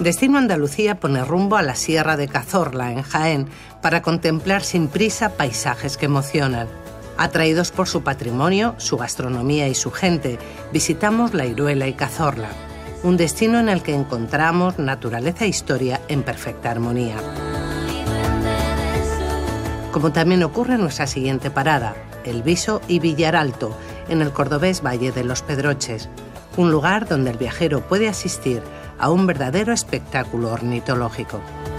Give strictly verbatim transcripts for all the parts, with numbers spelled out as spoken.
Destino Andalucía pone rumbo a la Sierra de Cazorla, en Jaén, para contemplar sin prisa paisajes que emocionan. Atraídos por su patrimonio, su gastronomía y su gente, visitamos La Iruela y Cazorla, un destino en el que encontramos naturaleza e historia en perfecta armonía. Como también ocurre en nuestra siguiente parada, El Viso y Villaralto, en el cordobés Valle de los Pedroches, un lugar donde el viajero puede asistir a un verdadero espectáculo ornitológico.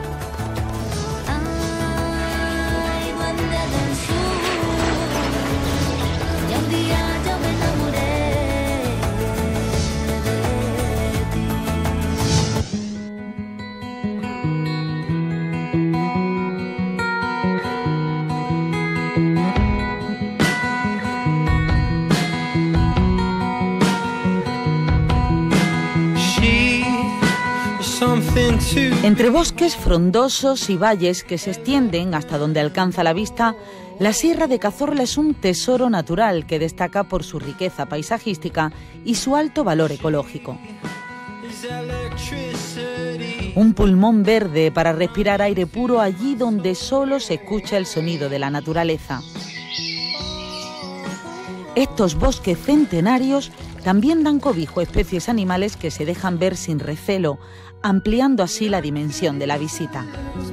Entre bosques frondosos y valles que se extienden hasta donde alcanza la vista, la Sierra de Cazorla es un tesoro natural que destaca por su riqueza paisajística y su alto valor ecológico. Un pulmón verde para respirar aire puro allí donde solo se escucha el sonido de la naturaleza. Estos bosques centenarios también dan cobijo a especies animales que se dejan ver sin recelo, ampliando así la dimensión de la visita.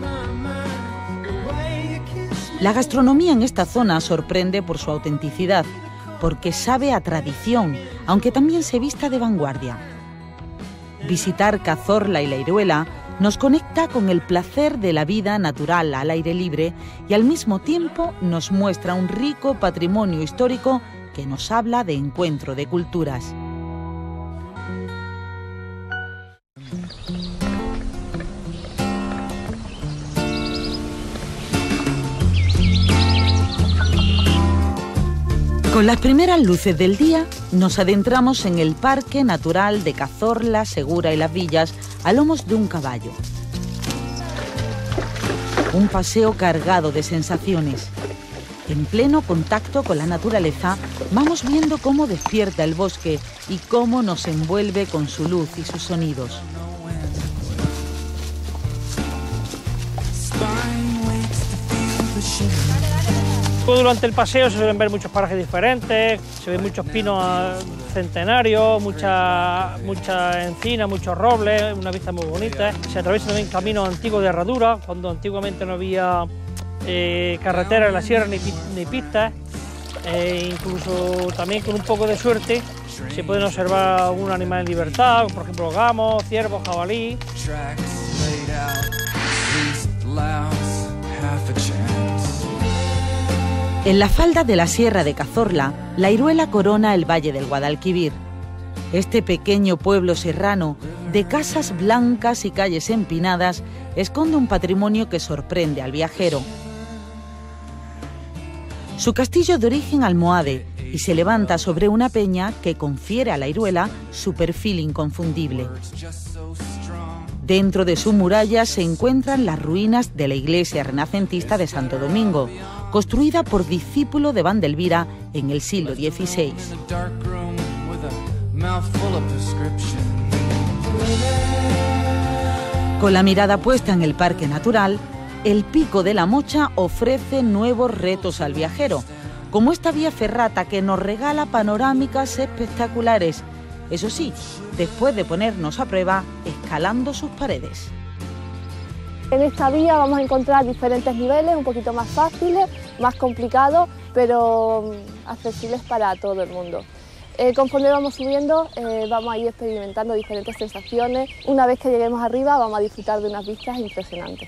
La gastronomía en esta zona sorprende por su autenticidad, porque sabe a tradición, aunque también se vista de vanguardia. Visitar Cazorla y La Iruela nos conecta con el placer de la vida natural al aire libre y al mismo tiempo nos muestra un rico patrimonio histórico que nos habla de encuentro de culturas. Con las primeras luces del día nos adentramos en el Parque Natural de Cazorla, Segura y Las Villas a lomos de un caballo. Un paseo cargado de sensaciones. En pleno contacto con la naturaleza vamos viendo cómo despierta el bosque y cómo nos envuelve con su luz y sus sonidos. Durante el paseo se suelen ver muchos parajes diferentes, se ven muchos pinos centenarios, mucha, mucha encina, muchos robles, una vista muy bonita. Se atraviesan también caminos antiguos de herradura, cuando antiguamente no había eh, carretera en la sierra ni, ni pistas. Eh, incluso también con un poco de suerte se pueden observar algún animal en libertad, por ejemplo gamos, ciervos, jabalí. En la falda de la Sierra de Cazorla, La Iruela corona el Valle del Guadalquivir. Este pequeño pueblo serrano, de casas blancas y calles empinadas, esconde un patrimonio que sorprende al viajero. Su castillo de origen almohade y se levanta sobre una peña que confiere a La Iruela su perfil inconfundible. Dentro de su muralla se encuentran las ruinas de la iglesia renacentista de Santo Domingo, construida por discípulo de Vandelvira en el siglo dieciséis. Con la mirada puesta en el parque natural, el Pico de la Mocha ofrece nuevos retos al viajero, como esta vía ferrata que nos regala panorámicas espectaculares, eso sí, después de ponernos a prueba escalando sus paredes. En esta vía vamos a encontrar diferentes niveles, un poquito más fáciles, más complicados, pero accesibles para todo el mundo. Eh, conforme vamos subiendo, eh, vamos a ir experimentando diferentes sensaciones. Una vez que lleguemos arriba, vamos a disfrutar de unas vistas impresionantes.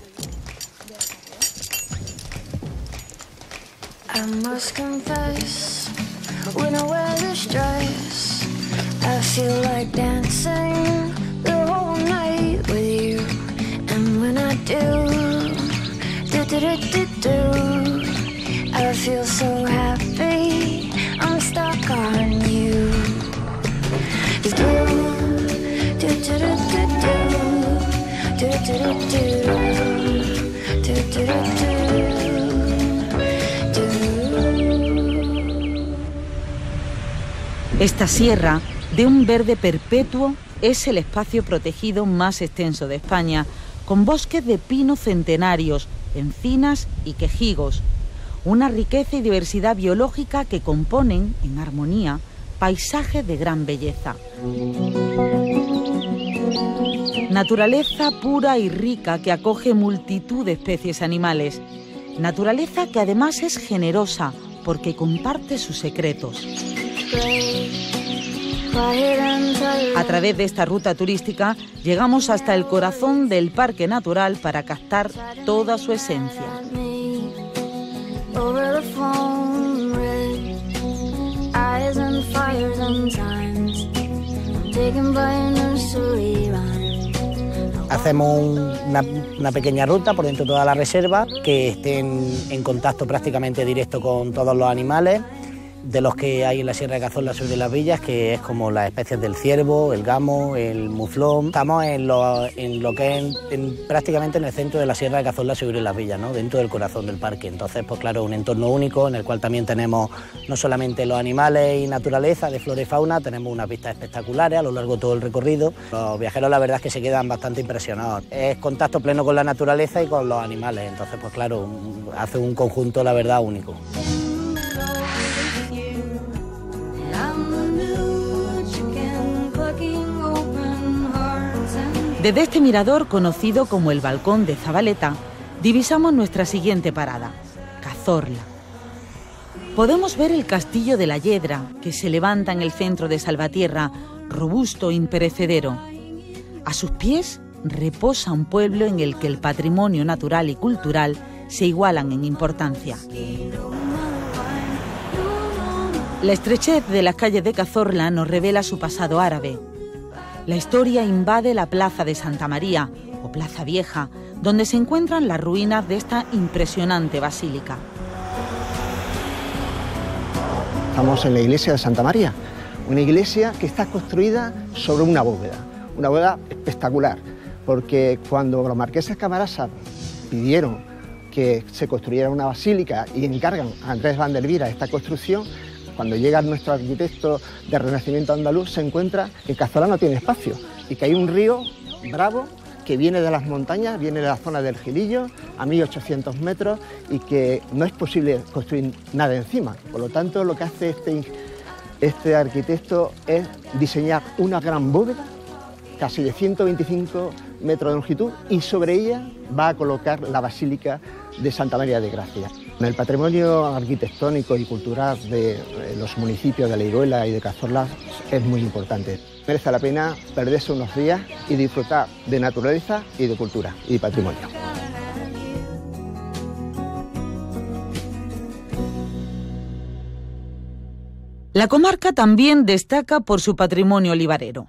I must confess, when I wear this dress, I feel like dancing the whole night with you. And when I do, do do do do do, I feel so happy, I'm stuck on you. Do do do do do do, do do do do, do do do. Esta sierra de un verde perpetuo, es el espacio protegido más extenso de España, con bosques de pinos centenarios, encinas y quejigos. Una riqueza y diversidad biológica que componen, en armonía, paisajes de gran belleza. Naturaleza pura y rica que acoge multitud de especies animales. Naturaleza que además es generosa porque comparte sus secretos. A través de esta ruta turística llegamos hasta el corazón del Parque Natural para captar toda su esencia. Hacemos un, una, una pequeña ruta por dentro de toda la reserva que esté en, en contacto prácticamente directo con todos los animales de los que hay en la Sierra de Cazorla sobre las villas, que es como las especies del ciervo, el gamo, el muflón. Estamos en lo, en lo que es en, en, prácticamente en el centro de la Sierra de Cazorla sobre las villas, ¿no? Dentro del corazón del parque. Entonces, pues claro, un entorno único en el cual también tenemos no solamente los animales y naturaleza de flora y fauna, tenemos unas vistas espectaculares a lo largo de todo el recorrido. Los viajeros la verdad es que se quedan bastante impresionados. Es contacto pleno con la naturaleza y con los animales, entonces pues claro, hace un conjunto la verdad único. Desde este mirador, conocido como el Balcón de Zabaleta, divisamos nuestra siguiente parada, Cazorla. Podemos ver el castillo de la Yedra, que se levanta en el centro de Salvatierra, robusto e imperecedero. A sus pies reposa un pueblo en el que el patrimonio natural y cultural se igualan en importancia. La estrechez de las calles de Cazorla nos revela su pasado árabe. La historia invade la plaza de Santa María, o Plaza Vieja, donde se encuentran las ruinas de esta impresionante basílica. Estamos en la iglesia de Santa María, una iglesia que está construida sobre una bóveda, una bóveda espectacular, porque cuando los marqueses Camarasa pidieron que se construyera una basílica y encargan a Andrés van der Wiera esta construcción, cuando llega nuestro arquitecto de Renacimiento andaluz se encuentra que Cazorla no tiene espacio y que hay un río bravo que viene de las montañas, viene de la zona del Gilillo a mil ochocientos metros y que no es posible construir nada encima. Por lo tanto, lo que hace este, este arquitecto es diseñar una gran bóveda casi de ciento veinticinco metros de longitud y sobre ella va a colocar la Basílica de Santa María de Gracia. El patrimonio arquitectónico y cultural de los municipios de Leiruela y de Cazorla es muy importante. Merece la pena perderse unos días y disfrutar de naturaleza y de cultura y de patrimonio. La comarca también destaca por su patrimonio olivarero.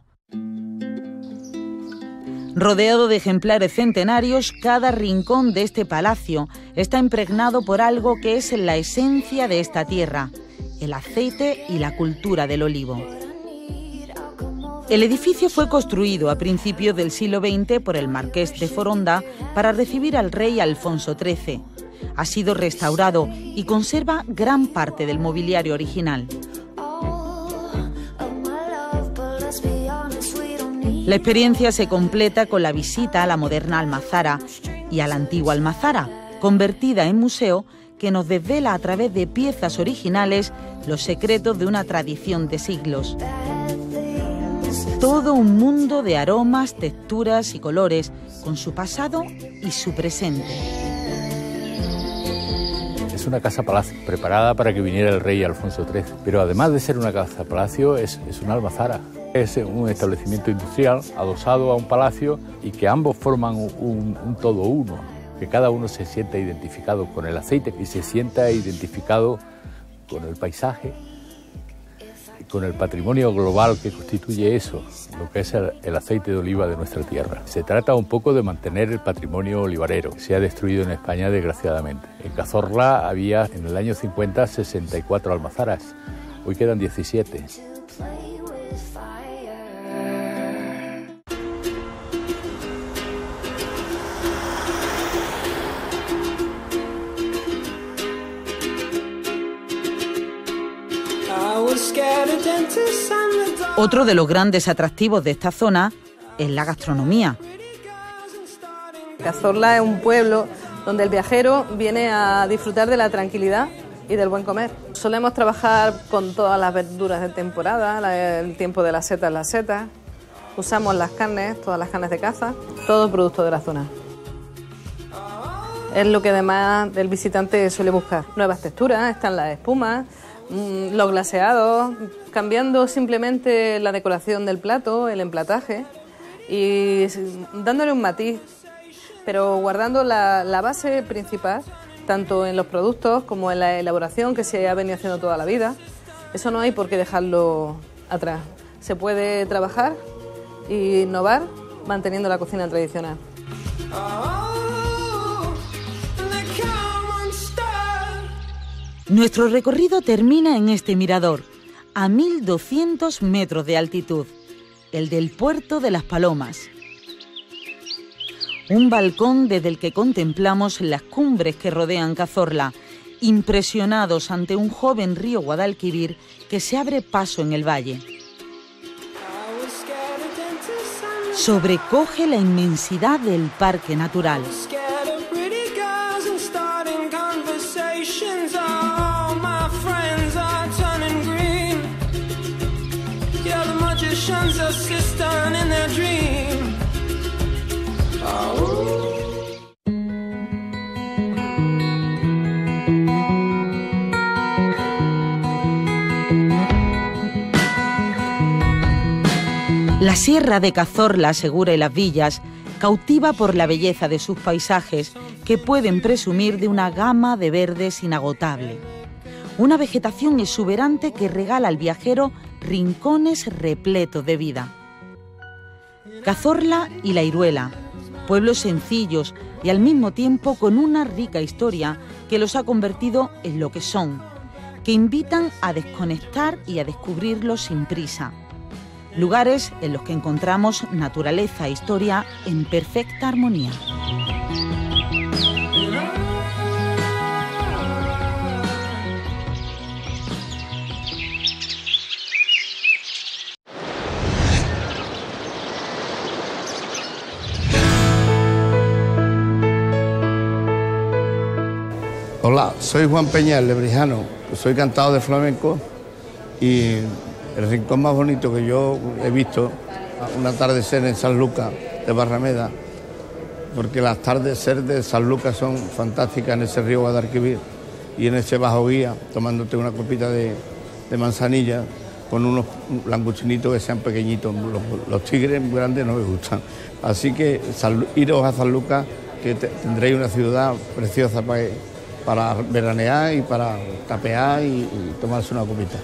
Rodeado de ejemplares centenarios, cada rincón de este palacio está impregnado por algo que es la esencia de esta tierra, el aceite y la cultura del olivo. El edificio fue construido a principios del siglo veinte por el marqués de Foronda para recibir al rey Alfonso trece. Ha sido restaurado y conserva gran parte del mobiliario original. La experiencia se completa con la visita a la moderna Almazara y a la antigua Almazara, convertida en museo, que nos desvela a través de piezas originales los secretos de una tradición de siglos. Todo un mundo de aromas, texturas y colores, con su pasado y su presente. Es una casa-palacio preparada para que viniera el rey Alfonso trece, pero además de ser una casa-palacio es, es una almazara. Es un establecimiento industrial adosado a un palacio y que ambos forman un, un todo uno, que cada uno se sienta identificado con el aceite y se sienta identificado con el paisaje y con el patrimonio global que constituye eso, lo que es el, el aceite de oliva de nuestra tierra. Se trata un poco de mantener el patrimonio olivarero, que se ha destruido en España desgraciadamente. En Cazorla había en el año cincuenta sesenta y cuatro almazaras, hoy quedan diecisiete. Scared of dentists and the Otro de los grandes atractivos de esta zona es la gastronomía. Cazorla es un pueblo donde el viajero viene a disfrutar de la tranquilidad y del buen comer. Solemos trabajar con todas las verduras de temporada, la, el tiempo de las setas, las setas. Usamos las carnes, todas las carnes de caza, todo producto de la zona. Es lo que además el visitante suele buscar. Nuevas texturas, están las espumas, mmm, los glaseados, cambiando simplemente la decoración del plato, el emplataje y dándole un matiz, pero guardando la, la base principal, tanto en los productos como en la elaboración que se ha venido haciendo toda la vida. Eso no hay por qué dejarlo atrás. Se puede trabajar e innovar manteniendo la cocina tradicional. Nuestro recorrido termina en este mirador, a mil doscientos metros de altitud, el del Puerto de las Palomas. Un balcón desde el que contemplamos las cumbres que rodean Cazorla, impresionados ante un joven río Guadalquivir que se abre paso en el valle. Sobrecoge la inmensidad del parque natural. La Sierra de Cazorla, Segura y Las Villas, cautiva por la belleza de sus paisajes que pueden presumir de una gama de verdes inagotable. Una vegetación exuberante que regala al viajero rincones repletos de vida. Cazorla y La Iruela, pueblos sencillos y al mismo tiempo con una rica historia que los ha convertido en lo que son, que invitan a desconectar y a descubrirlos sin prisa. Lugares en los que encontramos naturaleza e historia en perfecta armonía. Hola, soy Juan Peña, el lebrijano. Soy cantador de flamenco y el rincón más bonito que yo he visto, un atardecer en San Lucas de Barrameda, porque las tardes de San Lucas son fantásticas en ese río Guadalquivir y en ese bajo guía, tomándote una copita de, de manzanilla con unos langochinitos que sean pequeñitos. Los, los tigres grandes no me gustan. Así que sal, iros a San Lucas, que te, tendréis una ciudad preciosa para, para veranear y para tapear y, y tomarse una copita.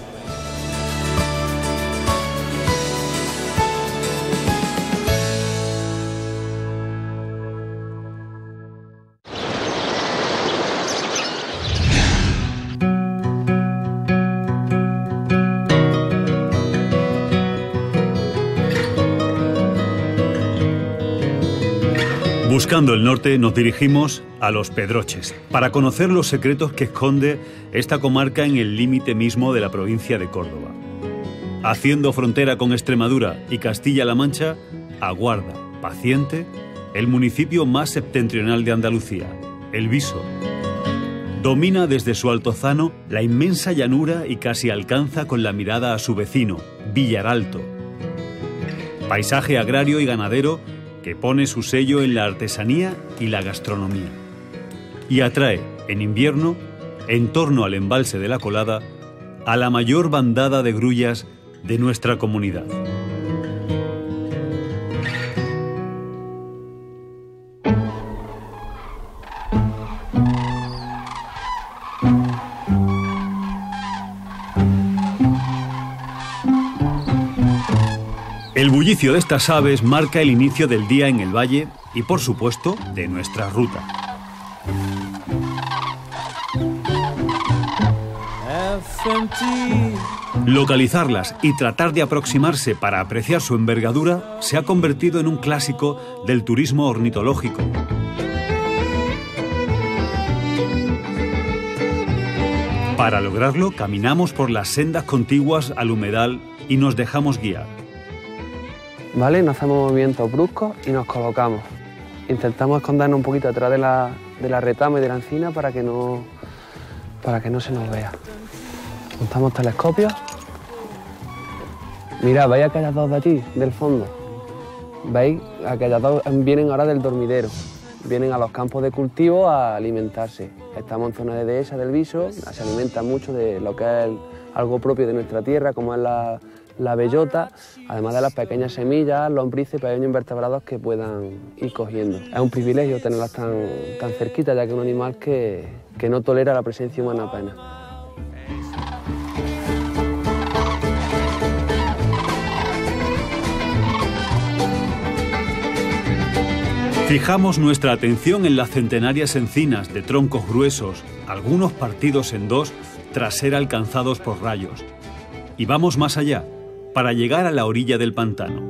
Buscando el norte nos dirigimos a Los Pedroches para conocer los secretos que esconde esta comarca en el límite mismo de la provincia de Córdoba. Haciendo frontera con Extremadura y Castilla-La Mancha, aguarda, paciente, el municipio más septentrional de Andalucía, El Viso. Domina desde su altozano la inmensa llanura y casi alcanza con la mirada a su vecino, Villaralto. Paisaje agrario y ganadero que pone su sello en la artesanía y la gastronomía. Y atrae, en invierno, en torno al embalse de la Colada, a la mayor bandada de grullas de nuestra comunidad. El bullicio de estas aves marca el inicio del día en el valle y, por supuesto, de nuestra ruta. Localizarlas y tratar de aproximarse para apreciar su envergadura se ha convertido en un clásico del turismo ornitológico. Para lograrlo, caminamos por las sendas contiguas al humedal y nos dejamos guiar. Vale, no hacemos movimientos bruscos y nos colocamos. Intentamos escondernos un poquito detrás de la, de la retama y de la encina para que no, para que no se nos vea. Montamos telescopios. Mirad, ¿veis aquellas dos de allí, del fondo? ¿Veis? Aquellas dos vienen ahora del dormidero. Vienen a los campos de cultivo a alimentarse. Estamos en zona de dehesa del Viso, se alimentan mucho de lo que es el, algo propio de nuestra tierra, como es la, la bellota, además de las pequeñas semillas, lombrices y pequeños invertebrados que puedan ir cogiendo. Es un privilegio tenerlas tan, tan cerquita, ya que es un animal que, que no tolera la presencia humana apenas. Fijamos nuestra atención en las centenarias encinas de troncos gruesos, algunos partidos en dos tras ser alcanzados por rayos. Y vamos más allá, para llegar a la orilla del pantano.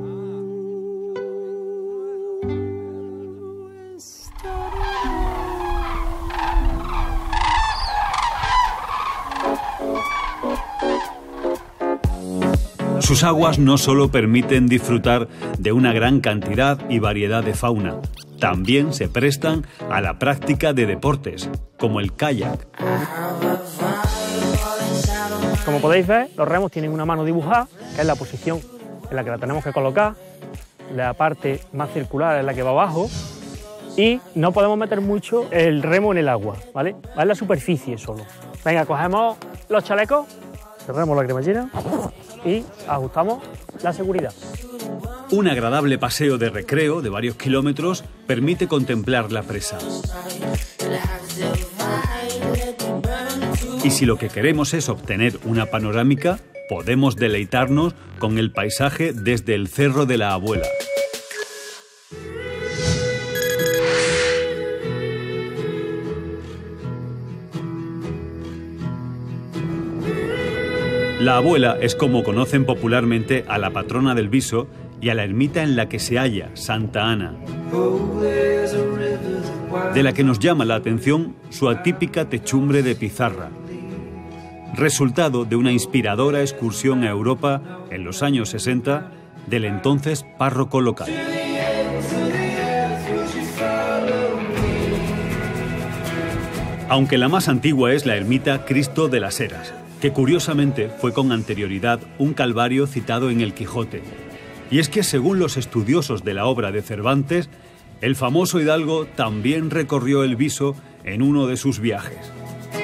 Sus aguas no solo permiten disfrutar de una gran cantidad y variedad de fauna, también se prestan a la práctica de deportes, como el kayak. Como podéis ver, los remos tienen una mano dibujada, que es la posición en la que la tenemos que colocar, la parte más circular es la que va abajo, y no podemos meter mucho el remo en el agua, ¿vale? Va en la superficie solo. Venga, cogemos los chalecos, cerramos la cremallera y ajustamos la seguridad. Un agradable paseo de recreo de varios kilómetros permite contemplar la presa. Y si lo que queremos es obtener una panorámica, podemos deleitarnos con el paisaje desde el Cerro de la Abuela. La Abuela es como conocen popularmente a la patrona del Viso y a la ermita en la que se halla, Santa Ana, de la que nos llama la atención su atípica techumbre de pizarra, resultado de una inspiradora excursión a Europa en los años sesenta del entonces párroco local. Aunque la más antigua es la ermita Cristo de las Heras, que curiosamente fue con anterioridad un calvario citado en el Quijote. Y es que según los estudiosos de la obra de Cervantes, el famoso hidalgo también recorrió el Viso en uno de sus viajes.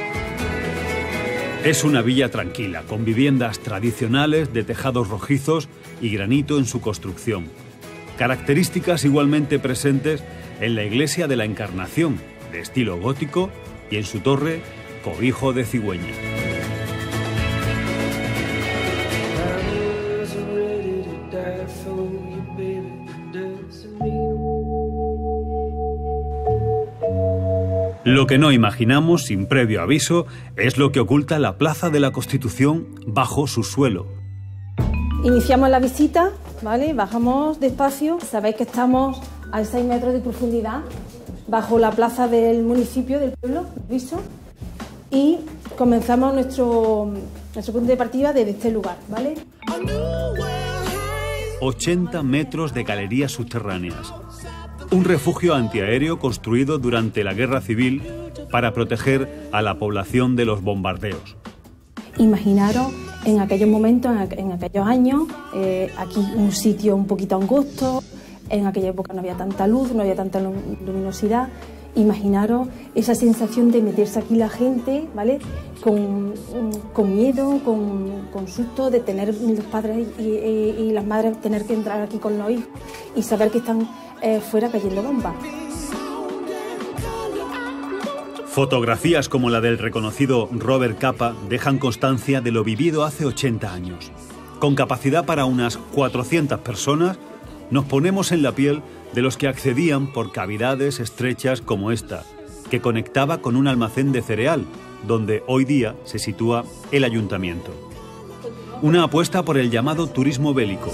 Es una villa tranquila, con viviendas tradicionales de tejados rojizos y granito en su construcción. Características igualmente presentes en la iglesia de la Encarnación, de estilo gótico, y en su torre, cobijo de cigüeña. Lo que no imaginamos sin previo aviso es lo que oculta la Plaza de la Constitución bajo su suelo. Iniciamos la visita, ¿vale? Bajamos despacio. Sabéis que estamos a seis metros de profundidad bajo la plaza del municipio, del pueblo, Viso, y comenzamos nuestro, nuestro punto de partida desde este lugar, ¿vale? ochenta metros de galerías subterráneas. Un refugio antiaéreo construido durante la Guerra Civil para proteger a la población de los bombardeos. Imaginaros en aquellos momentos, en aquellos años, eh, aquí un sitio un poquito angosto, en aquella época no había tanta luz, no había tanta luminosidad. Imaginaros esa sensación de meterse aquí la gente, ¿vale? Con, con miedo, con, con susto, de tener los padres y, y, y las madres tener que entrar aquí con los hijos y saber que están eh, fuera cayendo bombas. Fotografías como la del reconocido Robert Capa dejan constancia de lo vivido hace ochenta años. Con capacidad para unas cuatrocientas personas, nos ponemos en la piel de los que accedían por cavidades estrechas como esta, que conectaba con un almacén de cereal, donde hoy día se sitúa el ayuntamiento. Una apuesta por el llamado turismo bélico.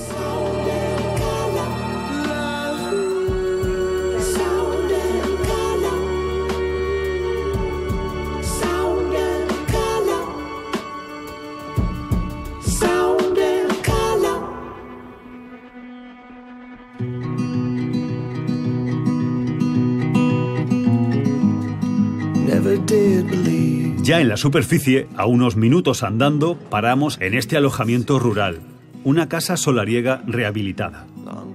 Ya en la superficie, a unos minutos andando, paramos en este alojamiento rural, una casa solariega rehabilitada.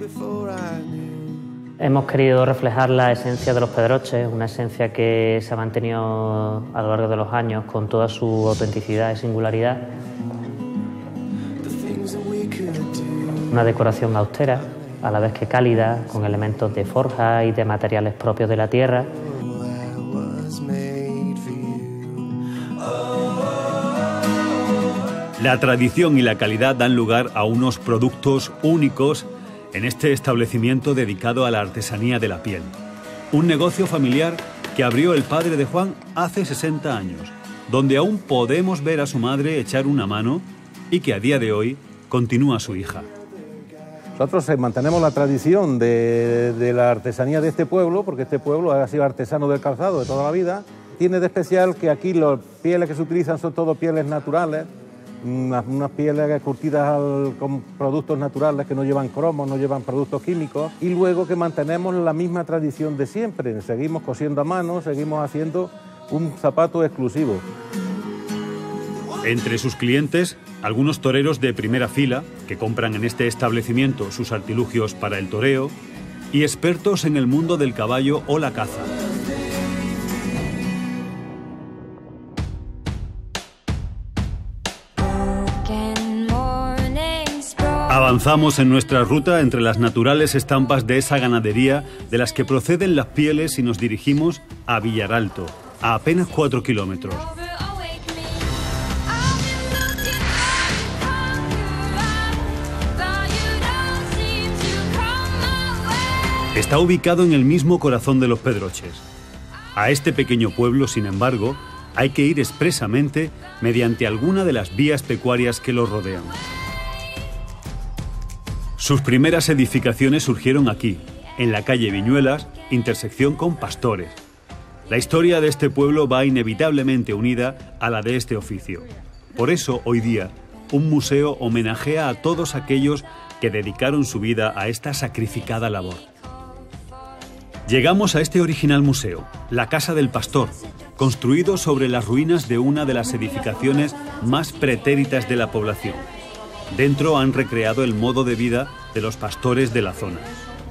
Hemos querido reflejar la esencia de los Pedroches, una esencia que se ha mantenido a lo largo de los años con toda su autenticidad y singularidad. Una decoración austera, a la vez que cálida, con elementos de forja y de materiales propios de la tierra. La tradición y la calidad dan lugar a unos productos únicos en este establecimiento dedicado a la artesanía de la piel. Un negocio familiar que abrió el padre de Juan hace sesenta años, donde aún podemos ver a su madre echar una mano y que a día de hoy continúa su hija. Nosotros mantenemos la tradición de, de la artesanía de este pueblo, porque este pueblo ha sido artesano del calzado de toda la vida. Tiene de especial que aquí las pieles que se utilizan son todo pieles naturales, unas, unas pieles curtidas al, con productos naturales que no llevan cromos, no llevan productos químicos, y luego que mantenemos la misma tradición de siempre. Seguimos cosiendo a mano, seguimos haciendo un zapato exclusivo. Entre sus clientes, algunos toreros de primera fila que compran en este establecimiento sus artilugios para el toreo y expertos en el mundo del caballo o la caza. Avanzamos en nuestra ruta entre las naturales estampas de esa ganadería de las que proceden las pieles y nos dirigimos a Villaralto, a apenas cuatro kilómetros. Está ubicado en el mismo corazón de los Pedroches. A este pequeño pueblo, sin embargo, hay que ir expresamente mediante alguna de las vías pecuarias que lo rodean. Sus primeras edificaciones surgieron aquí, en la calle Viñuelas, intersección con Pastores. La historia de este pueblo va inevitablemente unida a la de este oficio. Por eso, hoy día, un museo homenajea a todos aquellos que dedicaron su vida a esta sacrificada labor. Llegamos a este original museo, la Casa del Pastor, construido sobre las ruinas de una de las edificaciones más pretéritas de la población. Dentro han recreado el modo de vida de los pastores de la zona.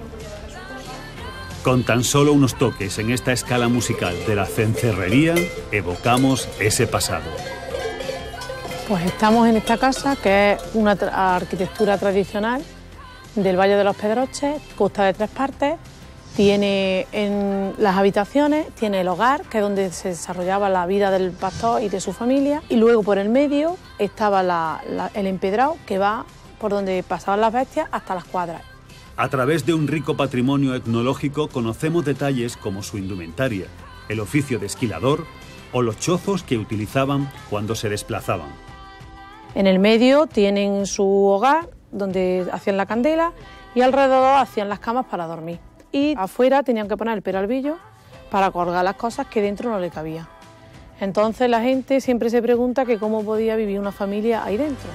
Con tan solo unos toques en esta escala musical de la cencerrería, evocamos ese pasado. Pues estamos en esta casa, que es una tra- arquitectura tradicional del Valle de los Pedroches, consta de tres partes. Tiene en las habitaciones, tiene el hogar, que es donde se desarrollaba la vida del pastor y de su familia, y luego por el medio estaba la, la, el empedrado, que va por donde pasaban las bestias hasta las cuadras. A través de un rico patrimonio etnológico conocemos detalles como su indumentaria, el oficio de esquilador o los chozos que utilizaban cuando se desplazaban. En el medio tienen su hogar, donde hacían la candela, y alrededor hacían las camas para dormir. Y afuera tenían que poner el peralvillo para colgar las cosas que dentro no le cabía. Entonces la gente siempre se pregunta que cómo podía vivir una familia ahí dentro.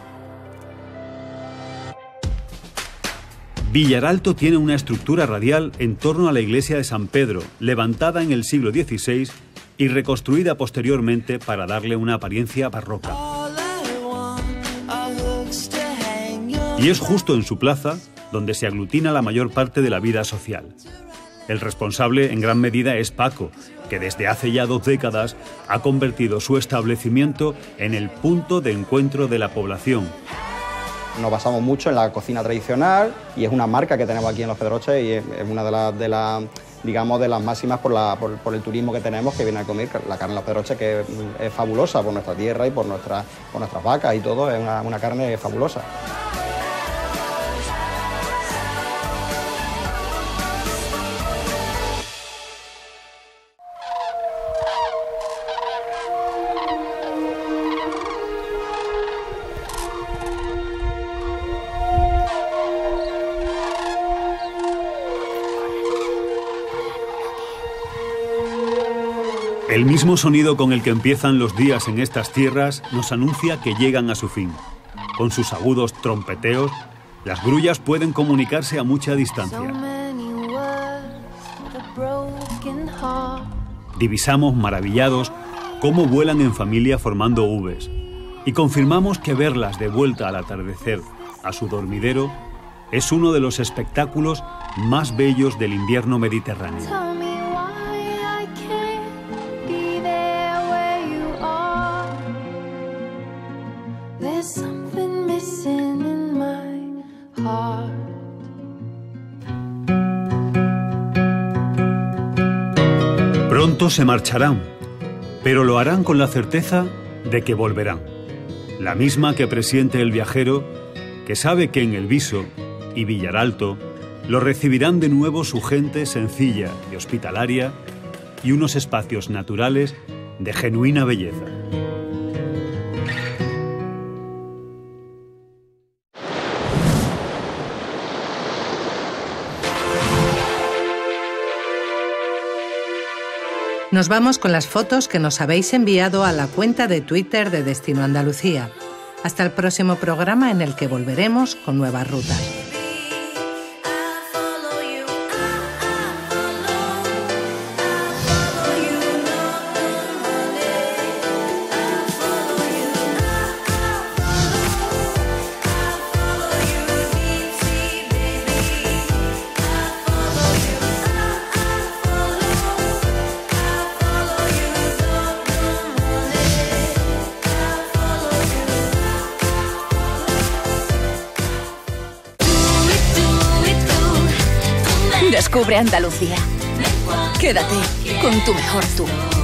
Villaralto tiene una estructura radial en torno a la iglesia de San Pedro, levantada en el siglo dieciséis y reconstruida posteriormente para darle una apariencia barroca. Y es justo en su plaza donde se aglutina la mayor parte de la vida social. El responsable en gran medida es Paco, que desde hace ya dos décadas ha convertido su establecimiento en el punto de encuentro de la población. Nos basamos mucho en la cocina tradicional y es una marca que tenemos aquí en Los Pedroches y es una de las, de la, digamos, de las máximas por, la, por, por el turismo que tenemos, que viene a comer la carne en Los Pedroches, que es, es fabulosa por nuestra tierra y por, nuestra, por nuestras vacas y todo, es una, una carne fabulosa. El mismo sonido con el que empiezan los días en estas tierras nos anuncia que llegan a su fin. Con sus agudos trompeteos, las grullas pueden comunicarse a mucha distancia. Divisamos maravillados cómo vuelan en familia formando Vs. Y confirmamos que verlas de vuelta al atardecer a su dormidero es uno de los espectáculos más bellos del invierno mediterráneo. Pronto se marcharán, pero lo harán con la certeza de que volverán. La misma que presiente el viajero, que sabe que en El Viso y Villaralto lo recibirán de nuevo su gente sencilla y hospitalaria y unos espacios naturales de genuina belleza. Nos vamos con las fotos que nos habéis enviado a la cuenta de Twitter de Destino Andalucía. Hasta el próximo programa en el que volveremos con nuevas rutas. Descubre Andalucía. Quédate con tu mejor tú.